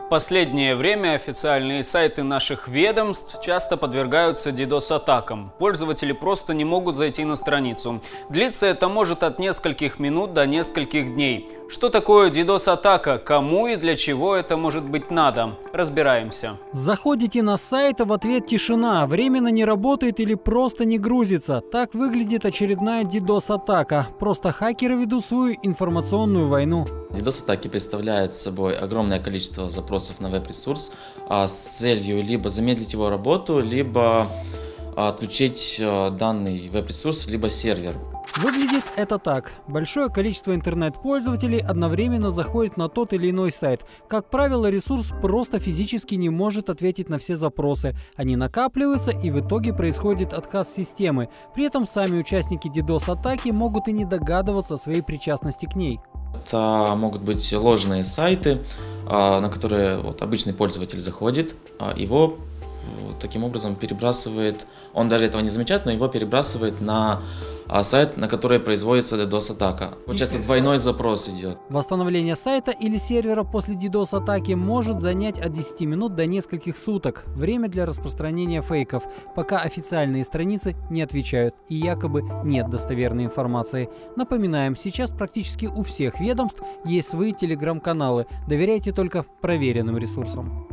В последнее время официальные сайты наших ведомств часто подвергаются DDoS-атакам. Пользователи просто не могут зайти на страницу. Длиться это может от нескольких минут до нескольких дней. Что такое DDoS-атака? Кому и для чего это может быть надо? Разбираемся. Заходите на сайт, а в ответ тишина, временно не работает или просто не грузится. Так выглядит очередная DDoS-атака. Просто хакеры ведут свою информационную войну. DDoS-атаки представляют собой огромное количество запросов на веб-ресурс с целью либо замедлить его работу, либо отключить данный веб-ресурс, либо сервер. Выглядит это так. Большое количество интернет-пользователей одновременно заходит на тот или иной сайт. Как правило, ресурс просто физически не может ответить на все запросы. Они накапливаются, и в итоге происходит отказ системы. При этом сами участники DDoS-атаки могут и не догадываться о своей причастности к ней. Это могут быть ложные сайты, на которые обычный пользователь заходит, его таким образом перебрасывает, он даже этого не замечает, но его перебрасывает на сайт, на который производится DDoS-атака. Получается, двойной запрос идет. Восстановление сайта или сервера после DDoS-атаки может занять от 10 минут до нескольких суток. Время для распространения фейков, пока официальные страницы не отвечают и якобы нет достоверной информации. Напоминаем, сейчас практически у всех ведомств есть свои телеграм-каналы. Доверяйте только проверенным ресурсам.